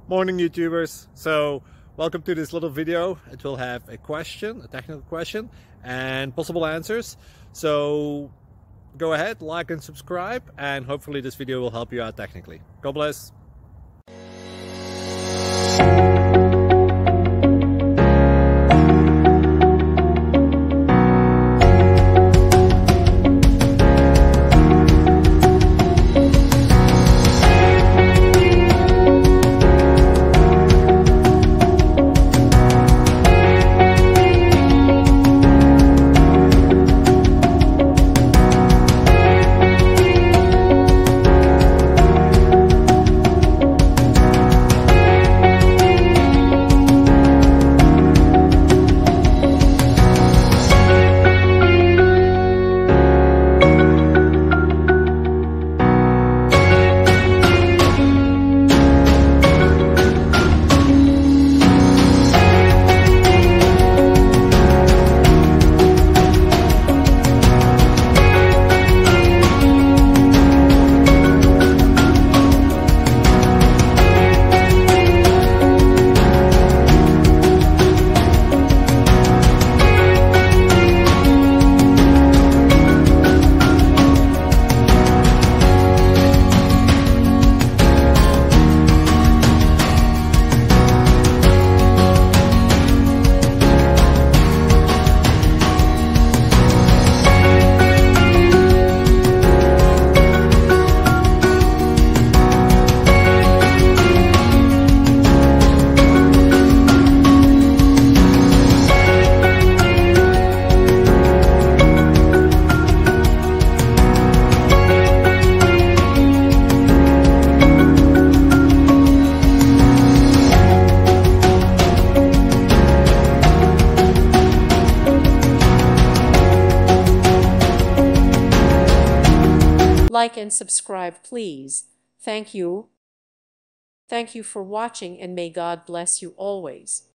Morning YouTubers. So welcome to this little video. It will have a question, a technical question, and possible answers. So go ahead, like and subscribe, and hopefully this video will help you out technically. God bless. Like and subscribe, please. Thank you. Thank you for watching, and may God bless you always.